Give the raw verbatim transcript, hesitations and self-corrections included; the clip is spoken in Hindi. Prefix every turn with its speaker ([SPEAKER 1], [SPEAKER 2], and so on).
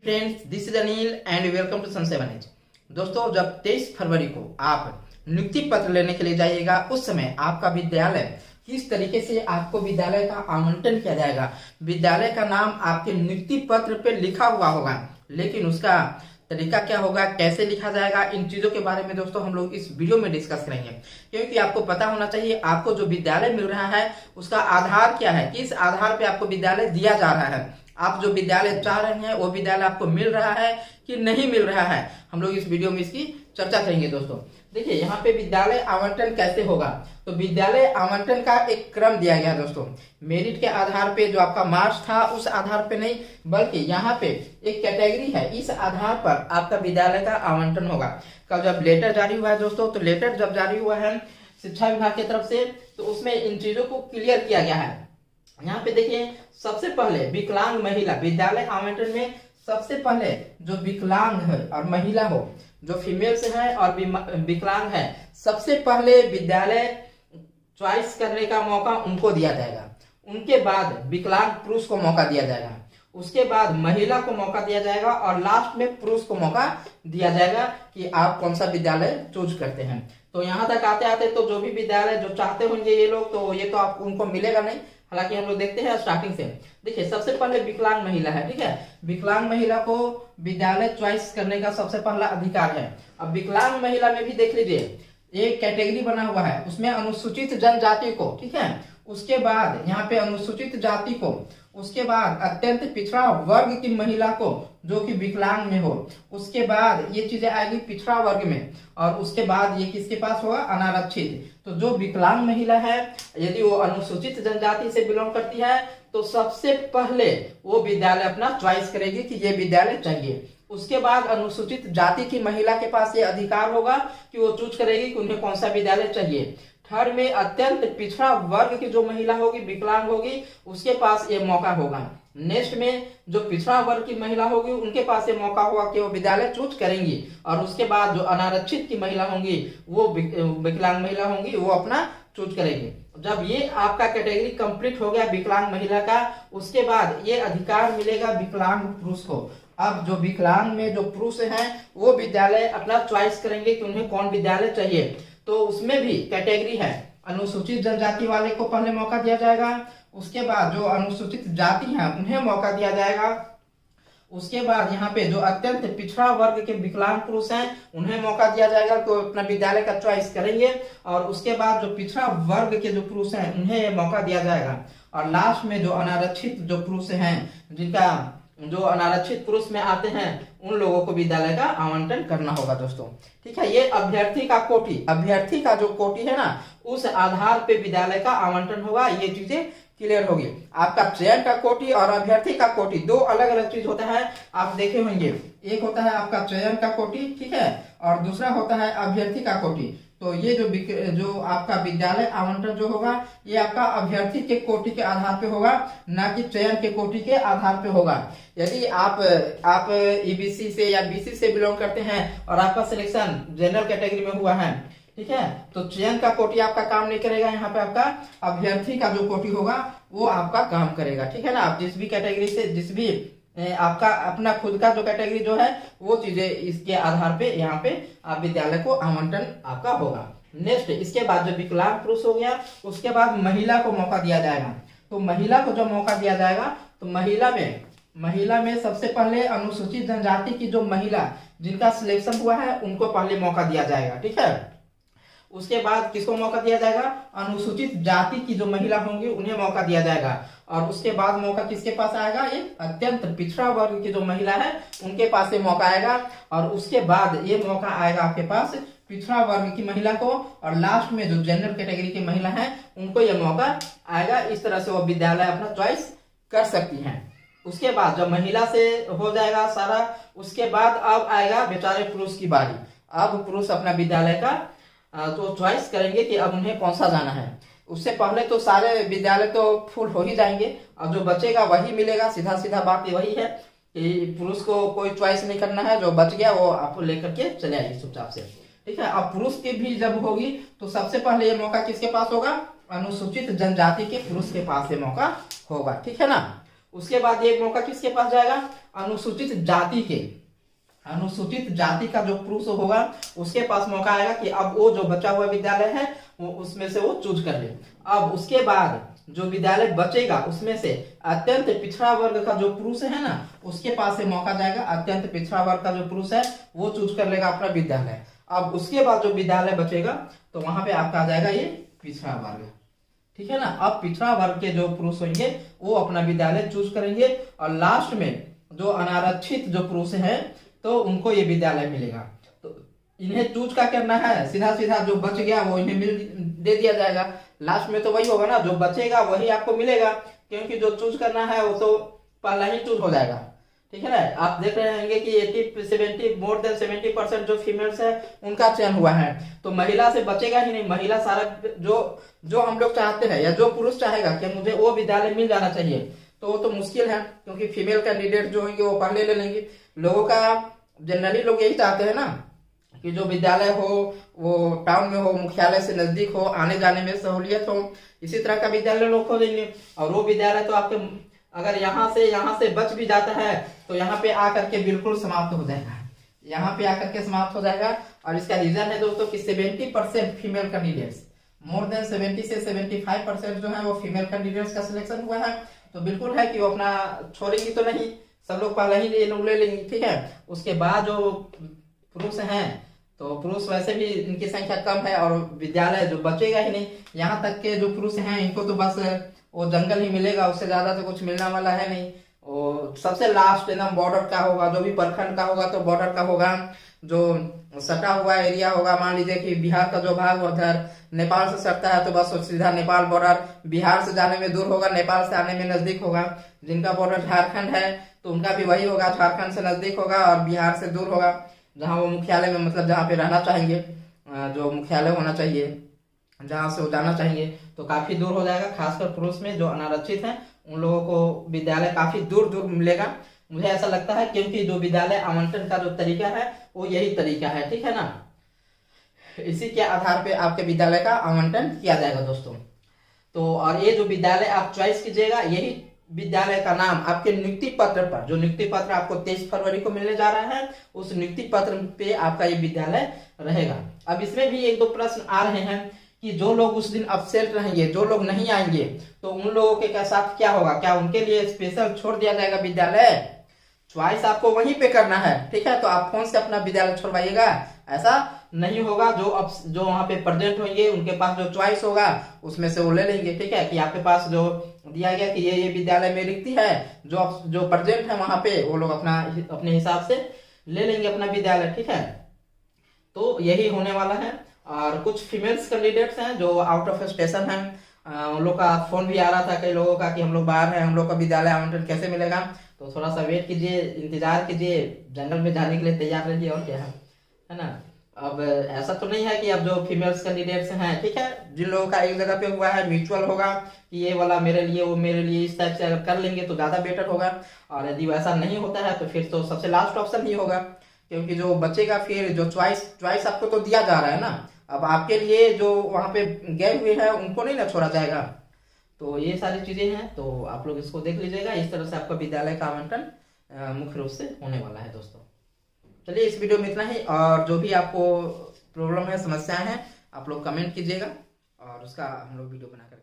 [SPEAKER 1] Friends, this is Anil and welcome to sun seven edge. दोस्तों, जब तेईस फरवरी को आप नियुक्ति पत्र लेने के लिए जाइएगा, उस समय आपका विद्यालय किस तरीके से आपको विद्यालय का आवंटन किया जाएगा। विद्यालय का नाम आपके नियुक्ति पत्र पे लिखा हुआ होगा, लेकिन उसका तरीका क्या होगा, कैसे लिखा जाएगा, इन चीजों के बारे में दोस्तों हम लोग इस वीडियो में डिस्कस करेंगे। क्योंकि आपको पता होना चाहिए आपको जो विद्यालय मिल रहा है उसका आधार क्या है, किस आधार पे आपको विद्यालय दिया जा रहा है, आप जो विद्यालय चाह रहे हैं वो विद्यालय आपको मिल रहा है कि नहीं मिल रहा है। हम लोग इस वीडियो में इसकी चर्चा करेंगे। दोस्तों देखिए, यहाँ पे विद्यालय आवंटन कैसे होगा, तो विद्यालय आवंटन का एक क्रम दिया गया है दोस्तों। मेरिट के आधार पे जो आपका मार्क्स था उस आधार पे नहीं, बल्कि यहाँ पे एक कैटेगरी है, इस आधार पर आपका विद्यालय का आवंटन होगा। कल जब लेटर जारी हुआ है दोस्तों, तो लेटर जब जारी हुआ है शिक्षा विभाग की तरफ से, तो उसमें इन चीजों को क्लियर किया गया है। यहाँ पे देखिए, सबसे पहले विकलांग महिला विद्यालय आवंटन में सबसे पहले जो विकलांग है और महिला हो, जो फीमेल से है और विकलांग है, सबसे पहले विद्यालय चॉइस करने का मौका उनको दिया जाएगा। उनके बाद विकलांग पुरुष को मौका दिया जाएगा, उसके बाद महिला को मौका दिया जाएगा और लास्ट में पुरुष को मौका दिया जाएगा कि आप कौन सा विद्यालय चूज करते हैं। तो यहाँ तक आते आते तो जो भी विद्यालय जो चाहते होंगे ये लोग, तो ये तो आप उनको मिलेगा नहीं। हालांकि हम लोग देखते हैं स्टार्टिंग से। देखिए, सबसे पहले विकलांग महिला है, ठीक है। विकलांग महिला को विद्यालय चॉइस करने का सबसे पहला अधिकार है। अब विकलांग महिला में भी देख लीजिए, एक कैटेगरी बना हुआ है, उसमें अनुसूचित जनजाति को, ठीक है, उसके बाद यहाँ पे अनुसूचित जाति को, उसके बाद अत्यंत पिछड़ा वर्ग की महिला को जो कि विकलांग में हो, उसके बाद ये चीजें आएगी पिछड़ा वर्ग में, और उसके बाद ये किसके पास होगा, अनारक्षित। तो जो विकलांग महिला है, यदि वो अनुसूचित जनजाति से बिलोंग करती है, तो सबसे पहले वो विद्यालय अपना चॉइस करेगी कि ये विद्यालय चाहिए। उसके बाद अनुसूचित जाति की महिला के पास ये अधिकार होगा कि वो चूज करेगी कि उन्हें कौन सा विद्यालय चाहिए। थर्ड में अत्यंत पिछड़ा वर्ग की जो महिला होगी, विकलांग होगी, उसके पास ये मौका होगा। नेक्स्ट में जो पिछड़ा वर्ग की महिला होगी, उनके पास ये मौका होगा कि वो विद्यालय चूज करेंगी। और उसके बाद जो अनारक्षित की महिला होंगी, वो विकलांग महिला होंगी, वो अपना चूज करेंगी। जब ये आपका कैटेगरी कंप्लीट हो गया विकलांग महिला का, उसके बाद ये अधिकार मिलेगा विकलांग पुरुष को। अब जो विकलांग में जो पुरुष हैं, वो विद्यालय अपना चॉइस करेंगे कि उन्हें कौन विद्यालय चाहिए। तो उसमें भी कैटेगरी है, अनुसूचित जनजाति वाले को पहले मौका दिया जाएगा, उसके बाद जो अनुसूचित जाति है उन्हें मौका दिया जाएगा, उसके बाद यहाँ पे जो अत्यंत पिछड़ा वर्ग के विकलांग पुरुष हैं उन्हें मौका दिया जाएगा कि अपना विद्यालय का चॉइस करेंगे, और उसके बाद जो पिछड़ा वर्ग के जो पुरुष हैं उन्हें मौका दिया जाएगा, और लास्ट में जो अनारक्षित जो पुरुष हैं, जिनका जो अनारक्षित पुरुष में आते हैं, उन लोगों को विद्यालय का आवंटन करना होगा दोस्तों, ठीक है। ये अभ्यर्थी का कोटि, अभ्यर्थी का जो कोटि है ना, उस आधार पे विद्यालय का आवंटन होगा। ये चीजें क्लियर होगी। आपका चयन का कोटि और अभ्यर्थी का कोटि दो अलग अलग चीज होता है, आप देखे होंगे। एक होता है आपका चयन का कोटि, ठीक है, और दूसरा होता है अभ्यर्थी का कोटि। तो ये जो जो आपका विद्यालय आवंटन जो होगा, ये आपका अभ्यर्थी के कोटि के आधार पे होगा, ना कि चयन के कोटि के आधार पे होगा। यदि आप आप ईबीसी से या बीसी से बिलोंग करते हैं और आपका सिलेक्शन जनरल कैटेगरी में हुआ है, ठीक है, तो चयन का कोटि आपका काम नहीं करेगा। यहाँ पे आपका अभ्यर्थी का जो कोटि होगा वो आपका काम करेगा, ठीक है ना। आप जिस भी कैटेगरी से, जिस भी आपका अपना खुद का जो कैटेगरी जो है, वो चीजें इसके आधार पे यहाँ पे आप विद्यालय को आवंटन आपका होगा। नेक्स्ट, इसके बाद जो विकलांग पुरुष हो गया, उसके बाद महिला को मौका दिया जाएगा। तो महिला को जब मौका दिया जाएगा, तो महिला में महिला में सबसे पहले अनुसूचित जनजाति की जो महिला जिनका सिलेक्शन हुआ है, उनको पहले मौका दिया जाएगा, ठीक है। उसके बाद किसको मौका दिया जाएगा, अनुसूचित जाति की जो महिला होंगी उन्हें मौका दिया जाएगा, और उसके बाद मौका किसके पास आएगा, ये अत्यंत पिछड़ा वर्ग की जो महिला है उनके पास ये मौका आएगा, और उसके बाद ये मौका आएगा आपके पास पिछड़ा वर्ग की महिला को, और लास्ट में जो जनरल कैटेगरी की महिला है उनको ये मौका आएगा। इस तरह से वो विद्यालय अपना चॉइस कर सकती हैं। उसके बाद जब महिला से हो जाएगा सारा, उसके बाद अब आएगा बेचारे पुरुष की बारी। अब पुरुष अपना विद्यालय का तो चॉइस करेंगे कि अब उन्हें कौन सा जाना है। उससे पहले तो सारे विद्यालय तो फुल हो ही जाएंगे, और जो बचेगा वही मिलेगा। सीधा सीधा बात वही है कि पुरुष को कोई चॉइस नहीं करना है, जो बच गया वो आप लेकर के चले आइए चुपचाप से, ठीक है। अब पुरुष की भी जब होगी, तो सबसे पहले ये मौका किसके पास होगा, अनुसूचित जनजाति के पुरुष के पास ये मौका होगा, ठीक है ना। उसके बाद ये मौका किसके पास जाएगा, अनुसूचित जाति के अनुसूचित जाति का जो पुरुष होगा उसके पास मौका आएगा कि अब वो जो बचा हुआ विद्यालय है वो उसमें से वो चूज कर ले। अब उसके बाद जो विद्यालय बचेगा उसमें से अत्यंत पिछड़ा वर्ग का जो पुरुष है ना उसके पास से मौका जाएगा। अत्यंत पिछड़ा वर्ग का जो पुरुष है वो चूज कर लेगा अपना विद्यालय। अब उसके बाद जो विद्यालय बचेगा तो वहां पे आपका आ जाएगा ये पिछड़ा वर्ग, ठीक है ना। अब पिछड़ा वर्ग के जो पुरुष होंगे वो अपना विद्यालय चूज करेंगे और लास्ट में जो अनारक्षित जो पुरुष है तो उनको ये विद्यालय मिलेगा। तो इन्हें चूज का करना है, सीधा सीधा जो बच गया वो इन्हें मिल दे दिया जाएगा। लास्ट में तो वही होगा ना, जो बचेगा वही आपको मिलेगा, क्योंकि जो चूज करना है वो तो पहला ही चूज हो जाएगा, ठीक है ना। आप देख रहे होंगे कि अस्सी seventy more than seventy percent जो फीमेल्स है उनका चयन हुआ है, तो महिला से बचेगा ही नहीं। महिला सारा जो जो हम लोग चाहते हैं या जो पुरुष चाहेगा कि मुझे वो विद्यालय मिल जाना चाहिए तो वो तो मुश्किल है, क्योंकि फीमेल कैंडिडेट जो होंगे वो पहले ले लेंगे। लोगों का जनरली लोग यही चाहते हैं ना कि जो विद्यालय हो वो टाउन में हो, मुख्यालय से नजदीक हो, आने जाने में सहूलियत हो, इसी तरह का विद्यालय लोग खोजेंगे। और वो विद्यालय तो आपके अगर यहाँ से यहाँ से बच भी जाता है तो यहाँ पे आकर के बिल्कुल समाप्त हो जाएगा, यहाँ पे आकर के समाप्त हो जाएगा। और इसका रीजन है दोस्तों कि seventy percent female candidates, more than seventy से सेवेंटी फाइव परसेंट जो है वो फीमेल कैंडिडेट्स का सिलेक्शन हुआ है। तो बिल्कुल है कि वो अपना छोड़ेंगी तो नहीं, सब लोग पहले ही ये लोग ले लेंगे, ठीक है। उसके बाद जो पुरुष हैं तो पुरुष वैसे भी इनकी संख्या कम है और विद्यालय जो बचेगा ही नहीं। यहाँ तक के जो पुरुष हैं इनको तो बस वो जंगल ही मिलेगा, उससे ज्यादा तो कुछ मिलने वाला है नहीं। और सबसे लास्ट एकदम बॉर्डर का होगा, जो भी प्रखंड का होगा तो बॉर्डर का होगा, जो सटा हुआ एरिया होगा। मान लीजिए कि बिहार का जो भाग उधर नेपाल से सटता है तो बस सीधा नेपाल बॉर्डर, बिहार से जाने में दूर होगा, नेपाल से आने में नजदीक होगा। जिनका बॉर्डर झारखंड है तो उनका भी वही होगा, झारखंड से नजदीक होगा और बिहार से दूर होगा। जहाँ वो मुख्यालय में मतलब जहाँ पे रहना चाहेंगे, जो मुख्यालय होना चाहिए जहाँ से वो जाना चाहिए तो काफी दूर हो जाएगा। खासकर पुरुष में जो अनारक्षित हैं उन लोगों को विद्यालय काफी दूर दूर मिलेगा, मुझे ऐसा लगता है, क्योंकि जो विद्यालय आवंटन का जो तरीका है वो यही तरीका है, ठीक है ना। इसी के आधार पे आपके विद्यालय का आवंटन किया जाएगा दोस्तों। तो और ये जो विद्यालय आप चॉइस कीजिएगा यही विद्यालय का नाम आपके नियुक्ति पत्र पर, जो नियुक्ति पत्र आपको तेईस फरवरी को मिलने जा रहा है, उस नियुक्ति पत्र पे आपका ये विद्यालय रहेगा। अब इसमें भी एक दो प्रश्न आ रहे हैं कि जो लोग उस दिन अपसेंट रहेंगे, जो लोग नहीं आएंगे, तो उन लोगों के साथ क्या होगा, क्या उनके लिए स्पेशल छोड़ दिया जाएगा विद्यालय? चॉइस आपको वहीं पे करना है, ठीक है। तो आप फोन से अपना विद्यालय छोड़वाइएगा, ऐसा नहीं होगा। जो अब जो वहाँ पे प्रेजेंट होंगे उनके पास जो चॉइस होगा उसमें से वो ले लेंगे, ठीक है। कि आपके पास जो दिया गया कि ये ये विद्यालय में रिक्ति है, जो जो प्रेजेंट है वहां पे वो लोग अपना अपने हिसाब से ले लेंगे अपना विद्यालय, ठीक है। तो यही होने वाला है। और कुछ फीमेल्स कैंडिडेट्स हैं जो आउट ऑफ स्टेशन हैं, उन लोग का फोन भी आ रहा था कई लोगों का कि हम लोग बाहर हैं, हम लोग का विद्यालय आवंटन कैसे मिलेगा। तो थोड़ा सा वेट कीजिए, इंतजार कीजिए, जंगल में जाने के लिए तैयार रहिए, और क्या है है ना। अब ऐसा तो नहीं है कि अब जो फीमेल्स कैंडिडेट्स हैं, ठीक है, जिन लोगों का एक जगह पे हुआ है म्यूचुअल होगा कि ये वाला मेरे लिए वो मेरे लिए, इस टाइप से अगर कर लेंगे तो ज्यादा बेटर होगा। और यदि वैसा नहीं होता है तो फिर तो सबसे लास्ट ऑप्शन ही होगा, क्योंकि जो बचेगा फिर जो चॉइस चॉइस आपको तो दिया जा रहा है ना, अब आपके लिए जो वहां पे गए हुए हैं उनको नहीं ना छोड़ा जाएगा। तो ये सारी चीजें हैं, तो आप लोग इसको देख लीजिएगा। इस तरह से आपका विद्यालय का आवंटन मुख्य रूप से होने वाला है दोस्तों। चलिए इस वीडियो में इतना ही, और जो भी आपको प्रॉब्लम है, समस्याएं हैं, आप लोग कमेंट कीजिएगा और उसका हम लोग वीडियो बनाकर